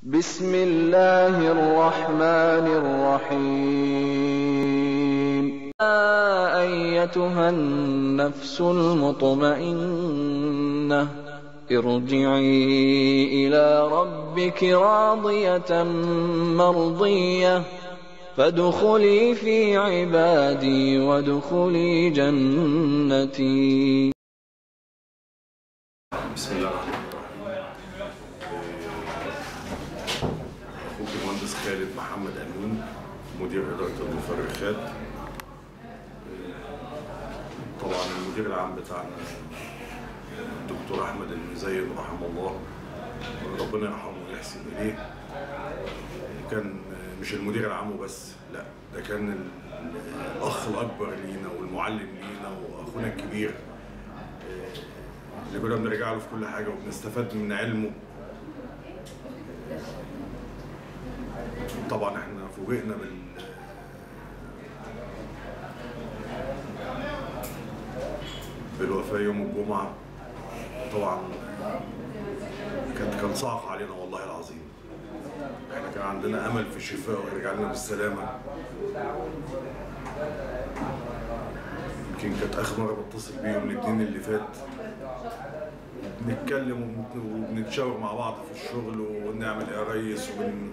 بسم الله الرحمن الرحيم. يا أيتها النفس المطمئنة ارجعي إلى ربك راضية مرضية فادخلي في عبادي وادخلي جنتي. بسم الله الرحمن الرحيم. أخوك المهندس خالد محمد أمين، مدير إدارة المفرخات. طبعا المدير العام بتاعنا الدكتور أحمد المزين رحمه الله، ربنا يرحمه ويحسن إليه. كان مش المدير العام بس، لا ده كان الأخ الأكبر لينا والمعلم لينا وأخونا الكبير اللي كنا بنرجع له في كل حاجة وبنستفاد من علمه. طبعا احنا فوجئنا بالوفاة يوم الجمعة. طبعا كان صعق علينا والله العظيم. احنا كان عندنا امل في الشفاء ويرجع لنا بالسلامة. يمكن كانت اخر مرة بتصل بيه يوم الاثنين اللي فات، بنتكلم وبنتشاور مع بعض في الشغل ونعمل ايه يا ريس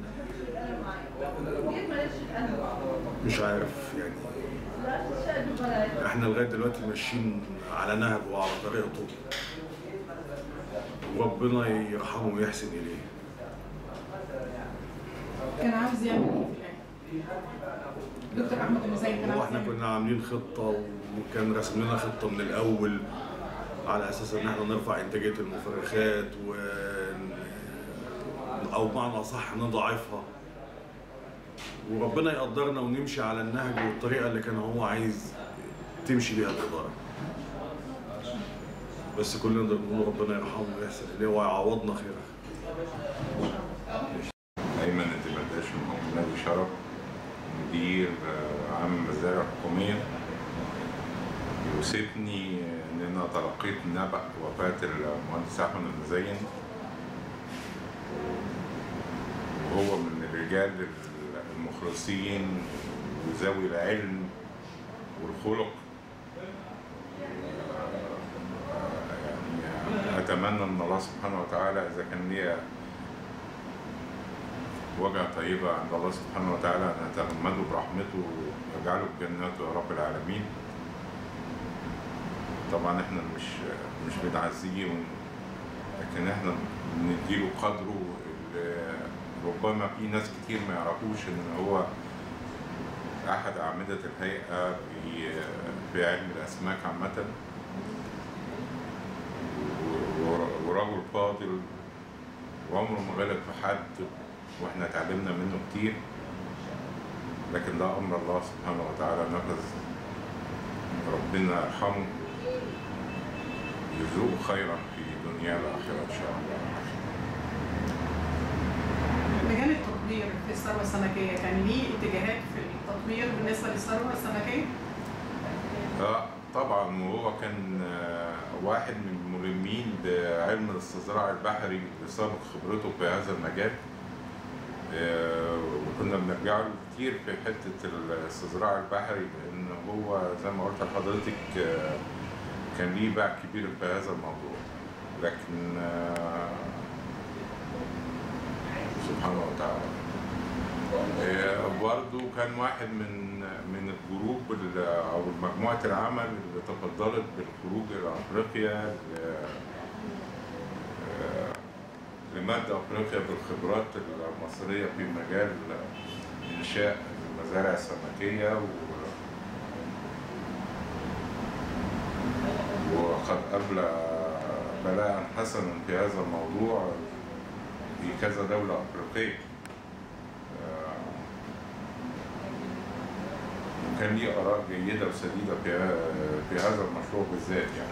مش عارف يعني. احنا لغايه دلوقتي ماشيين على نهجه وعلى طريقته، وربنا يرحمه ويحسن اليه. كان عاوز يعمل ايه في الاخر؟ دكتور احمد المزين كان عاوز احنا كنا عاملين خطه، وكان رسم لنا خطه من الاول على اساس ان احنا نرفع انتاجيه المفرخات او بمعنى اصح نضاعفها، وربنا يقدرنا ونمشي على النهج والطريقه اللي كان هو عايز تمشي بيها الاداره. بس كلنا بنقول ربنا يرحمه ويحسن اليه ويعوضنا خيرها. ايمن الدمرداش من نادي شرف، مدير عام المزارع الحكوميه. يوسفني ان انا تلقيت نبأ وفاة المهندس احمد المزين، وهو من الرجال المخلصين وذوي العلم والخلق. يعني اتمنى ان الله سبحانه وتعالى اذا كان لي وجهة طيبة عند الله سبحانه وتعالى ان اتغمده برحمته واجعله بجناته يا رب العالمين. طبعا احنا مش بنعزيه، لكن احنا بنديله قدره. ربما في ناس كتير ما يعرفوش ان هو احد اعمدة الهيئة في علم الاسماك عامة، ورجل فاضل وعمره ما غلط في حد، واحنا اتعلمنا منه كتير. لكن ده امر الله سبحانه وتعالى نفذ. ربنا يرحمه يرزقه خيرا في دنيا الاخره ان شاء الله. مجال التطوير في الثروه السمكيه كان ليه اتجاهات في التطوير بالنسبه للثروه السمكيه؟ طبعا، وهو كان واحد من الملمين بعلم الاستزراع البحري بسبب خبرته في هذا المجال. وكنا بنرجع له كتير في حته الاستزراع البحري، لان هو زي ما قلت لحضرتك كان ليه باع كبير في هذا الموضوع. لكن سبحانه وتعالى برضه كان واحد من الجروب او مجموعه العمل اللي تفضلت بالخروج الى افريقيا لمد افريقيا بالخبرات المصريه في مجال انشاء المزارع السمكيه، وقد أبلى بلاء حسنا في هذا الموضوع في كذا دولة أفريقية. وكان ليه آراء جيدة وسديدة في هذا المشروع بالذات يعني.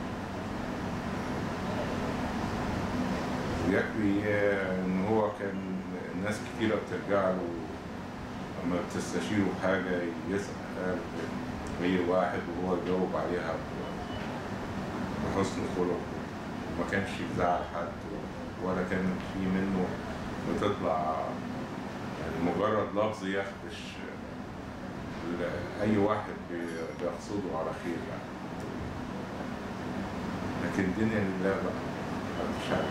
ويكفي إن هو كان الناس كتيرة بترجع له لما بتستشيره حاجة يسأل غير واحد وهو يجاوب عليها بحسن خلق، وما كانش يزعل حد ولا كان في منه بتطلع يعني مجرد لفظ يخدش أي واحد بيقصده على خير يعني. لكن الدنيا لله بقى، مش عارف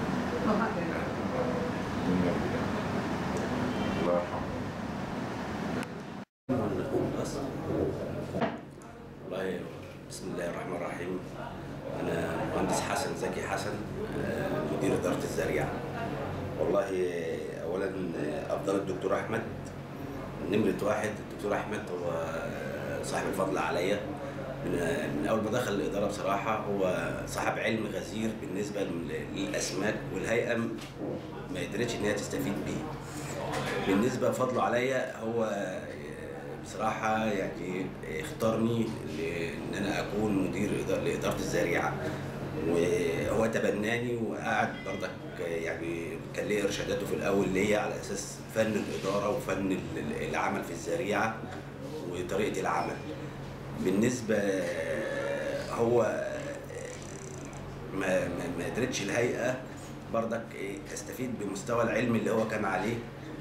الدنيا لله. الله يرحمه. والله بسم الله الرحمن الرحيم. أنا مهندس حسن زكي حسن، مدير إدارة الزريعة. والله أولا أفضل الدكتور أحمد، نمرة واحد. الدكتور أحمد هو صاحب الفضل عليا من أول ما دخل الإدارة. بصراحة هو صاحب علم غزير بالنسبة للأسماك، والهيئة ما قدرتش إن هي تستفيد بيه. بالنسبة لفضله عليا، هو بصراحة يعني اختارني إن أنا أكون مدير لإدارة الزريعة، وهو تبناني وقعد برضك يعني كان ليه إرشاداته في الأول ليا على أساس فن الإدارة وفن العمل في الزريعة وطريقة العمل. بالنسبة هو ما قدرتش الهيئة برضك تستفيد بمستوى العلم اللي هو كان عليه،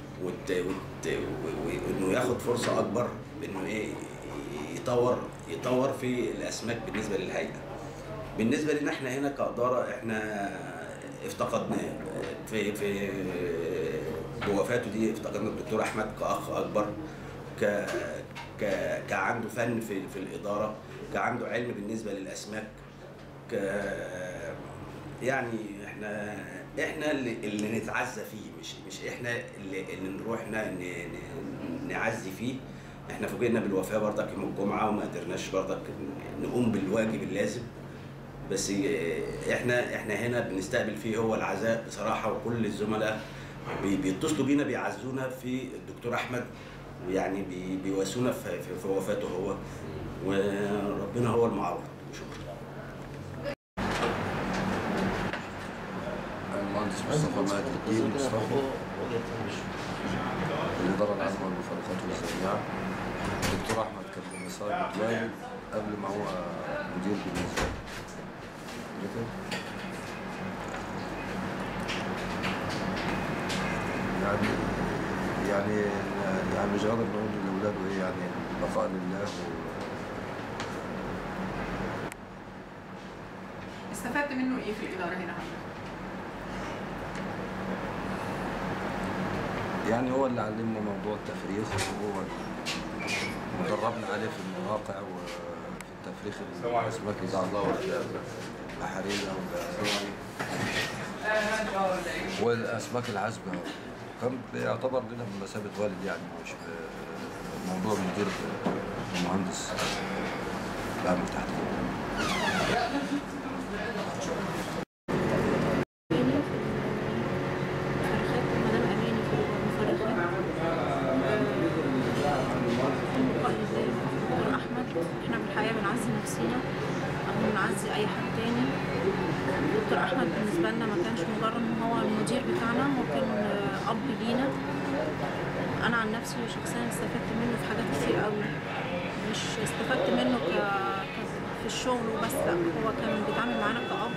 وانه ياخد فرصة اكبر بانه يطور في الاسماك بالنسبة للهيئة. بالنسبة لنا احنا هنا كإدارة، احنا افتقدناه في بوفاته دي. افتقدنا الدكتور احمد كأخ اكبر، كعنده فن في الإدارة، كعنده علم بالنسبة للأسماك، يعني احنا اللي نتعزى فيه، مش احنا اللي نروح نعزي فيه. احنا فوجئنا بالوفاة برضك يوم الجمعة وما قدرناش برضك نقوم بالواجب اللازم، بس احنا هنا بنستقبل فيه هو العزاء بصراحة. وكل الزملاء بيتصلوا بينا بيعزونا في الدكتور أحمد، ويعني بيواسونا في وفاته هو، وربنا هو المعوض. شكرا. المهندس مصطفى مهدي الدين مصطفى، الإدارة العامة للمفروضات والزراعة. الدكتور أحمد كان بمسار متواجد قبل ما هو مدير بالنسبة يعني مش قادر نقول لأولاده إيه، يعني بقاء لله. استفدت منه ايه في الاداره هنا؟ يعني هو اللي علمنا موضوع التفريخ، وهو مدربنا عليه في المواقع وفي التفريخ الاسماك الزعضاء والبحريه والاسماك العذبه. كان بيعتبر لنا بمثابه والد، يعني مش موضوع مدير مهندس بعمل تحت. احنا في الحقيقه بنعزي نفسينا او بنعزي اي حد تاني. دكتور احمد بالنسبه لنا ما كانش مجرد ان هو المدير بتاعنا، هو كان اب لينا. انا عن نفسي شخصيا استفدت منه في حاجات كتير قوي، مش استفدت منه في الشغل وبس، لا هو كان بيتعامل معانا كأب،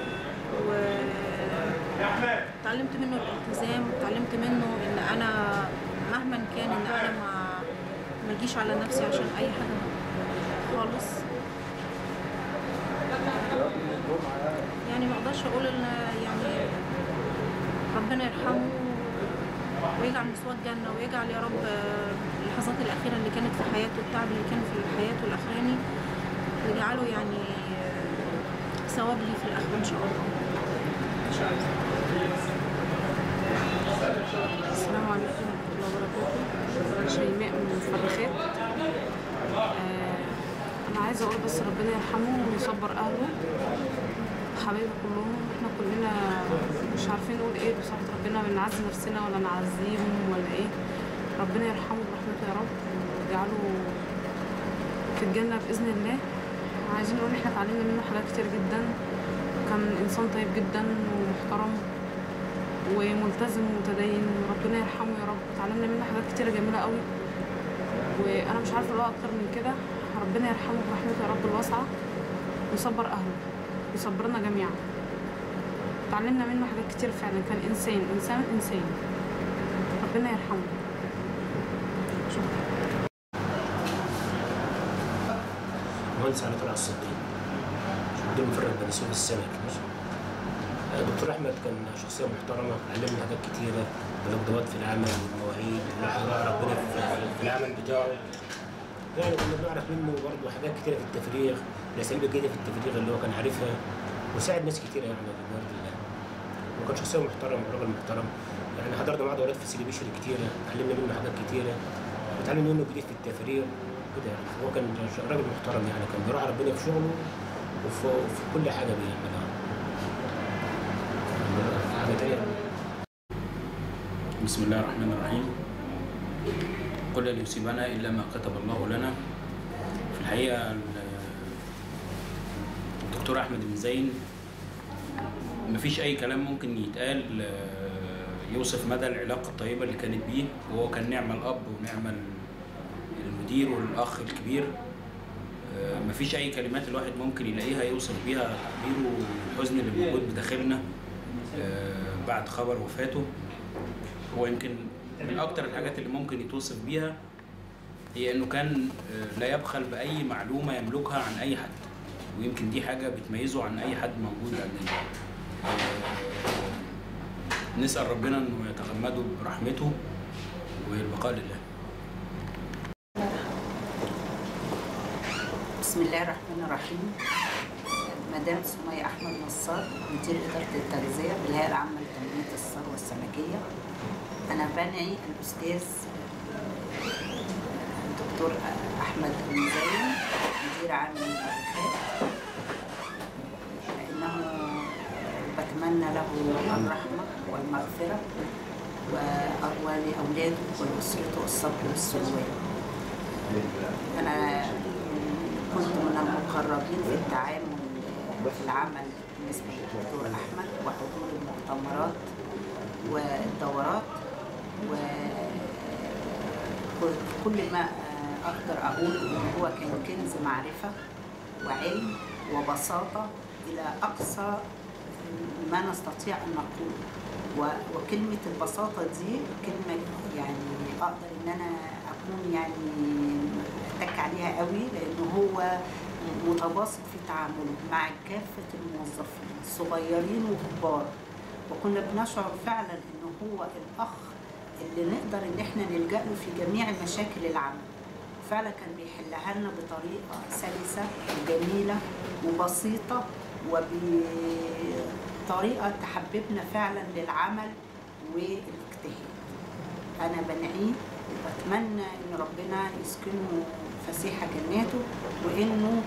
وتعلمت منه الالتزام، وتعلمت منه ان انا مهما كان ان انا ما اجيش على نفسي عشان اي حاجه خالص. يعني ما اقدرش اقول ان يعني ربنا يرحمه ويجعل مثواه الجنه، ويجعل يا رب اللحظات الاخيره اللي كانت في حياته، التعب اللي كان في حياته الاخراني يجعله يعني ثواب لي في الاخره ان شاء الله. السلام عليكم ورحمه الله وبركاته. شيماء من الفرخات. انا عايزه اقول بس ربنا يرحمه ويصبر اهله حبايبي كلهم. احنا كلنا مش عارفين نقول ايه بصراحه، ربنا بنعزي نفسنا ولا نعزيهم ولا ايه. ربنا يرحمه برحمته يا رب ويجعله في الجنه باذن الله. عايزين نقول احنا اتعلمنا منه حاجات كتير جدا، كان انسان طيب جدا ومحترم وملتزم ومتدين. ربنا يرحمه يا رب. اتعلمنا منه حاجات كتيره جميله قوي، وانا مش عارفه اقول اكتر من كده. ربنا يرحمه برحمته يا رب الواسعه ويصبر اهله ويصبرنا جميعا. اتعلمنا منه حاجات كتير فعلا. كان انسان. ربنا يرحمه. مهندس علي طلعت الصديق، مدير مفرغ بني سويف السمك. دكتور احمد كان شخصيه محترمه، علمنا حاجات كتيره، بالانضباط في العمل والمواعيد والحضاره ربنا في العمل بتاعه. يعني كنا بنعرف منه برضه حاجات كتيره في التفريغ، الاساليب الجديده في التفريغ اللي هو كان عارفها، وساعد ناس كتيره يعني بفضل الله. وكان شخصيه محترمه وراجل محترم. يعني حضرنا معاه دورات في السيليبيشن كتيره، علمنا منه حاجات كتيره، وتعلمنا منه جديد في التفريغ كده. يعني هو كان راجل محترم، يعني كان بيراعي ربنا في شغله وفي كل حاجه بيعملها. حاجه تانيه. بسم الله الرحمن الرحيم. قل لن يصيبنا الا ما كتب الله لنا. في الحقيقه الدكتور احمد بن زين مفيش اي كلام ممكن يتقال يوصف مدى العلاقه الطيبه اللي كانت بيه، وهو كان نعم الاب ونعم المدير والاخ الكبير. مفيش اي كلمات الواحد ممكن يلاقيها يوصف بيها تعبيره والحزن اللي موجود بداخلنا بعد خبر وفاته. هو يمكن من اكتر الحاجات اللي ممكن يتوصف بيها هي انه كان لا يبخل باي معلومه يملكها عن اي حد، ويمكن دي حاجه بتميزه عن اي حد موجود عندنا. نسال ربنا انه يتغمده برحمته والبقاء لله. بسم الله الرحمن الرحيم. مدام سمية أحمد نصار، مدير إدارة التغذية بالهيئة العامة لتنمية الثروة السمكية. أنا بنعي الأستاذ الدكتور أحمد بن زين مدير عام المؤسسات، لأنه بتمنى له الرحمة والمغفرة ولأولاده ولأسرته الصبر والسلوان. أنا كنت من المقربين في التعامل في العمل بالنسبة للدكتور أحمد وحضور المؤتمرات والدورات، وكل ما أقدر أقول إن هو كان كنز معرفة وعلم وبساطة إلى أقصى ما نستطيع أن نقول. وكلمة البساطة دي كلمة يعني أقدر إن أنا أكون يعني أتك عليها قوي، لأنه هو متباسط في تعامله مع كافة الموظفين صغيرين وكبار، وكنا بنشعر فعلا إنه هو الأخ اللي نقدر إن إحنا نلجأ له في جميع مشاكل العمل. فعلا كان بيحلها لنا بطريقة سلسة وجميلة وبسيطة، وبطريقة تحببنا فعلا للعمل والاجتهاد. أنا بنعيه وبتمنى إن ربنا يسكنه فسيح جناته، وإنه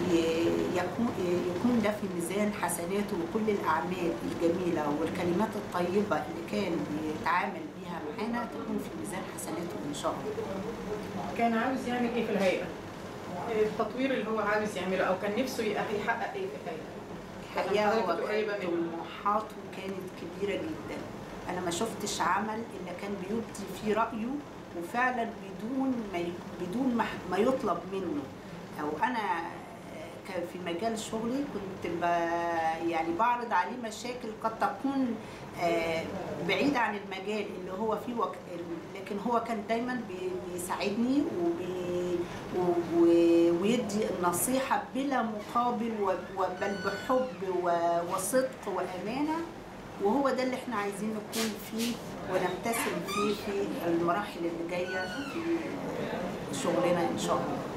يكون ده في ميزان حسناته، وكل الأعمال الجميلة والكلمات الطيبة اللي كان بيتعامل بيها معانا تكون في ميزان حسناته إن شاء الله. كان عاوز يعمل إيه في الهيئة؟ التطوير اللي هو عاوز يعمله، أو كان نفسه يحقق إيه في الهيئة؟ الحقيقة هو طموحاته كانت كبيرة جدا. أنا ما شفتش عمل إلا كان بيبدي فيه رأيه، وفعلا بدون ما يطلب منه. أو أنا في مجال شغلي كنت يعني بعرض عليه مشاكل قد تكون بعيدة عن المجال اللي هو فيه، لكن هو كان دايما بيساعدني ويدي النصيحة بلا مقابل، بل بحب وصدق وأمانة. وهو ده اللي احنا عايزين نكون فيه ونبتسم فيه في المراحل اللي جاية في شغلنا إن شاء الله.